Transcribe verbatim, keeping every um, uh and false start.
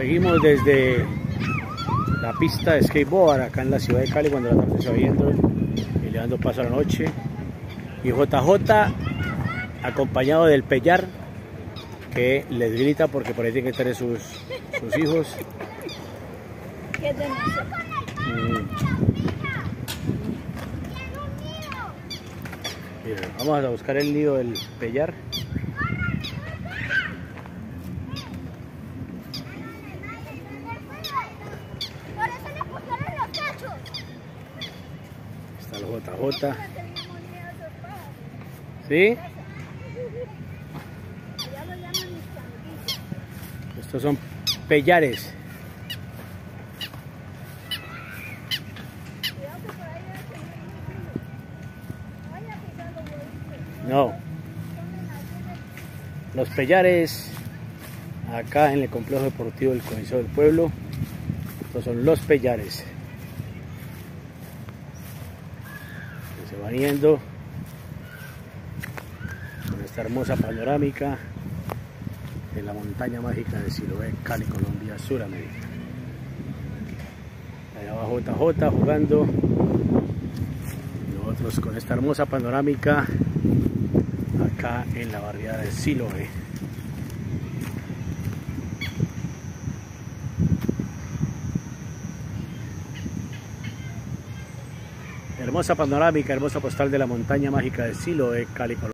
Seguimos desde la pista de skateboard acá en la ciudad de Cali cuando la tarde se va yendo y le dando paso a la noche. Y J J acompañado del Pellar, que les grita porque por ahí tienen que estar sus, sus hijos. Mm. Miren, vamos a buscar el nido del Pellar. Está el J J. ¿Sí? Estos son pellares. No. Los pellares acá en el complejo deportivo del Coliseo del Pueblo. Estos son los pellares. Que se van yendo con esta hermosa panorámica de la montaña mágica de Siloé, Cali, Colombia, Suramérica. Allá va J J jugando. Nosotros con esta hermosa panorámica acá en la barriada de Siloé. Hermosa panorámica, hermosa postal de la montaña mágica de Siloé, Cali, Colombia.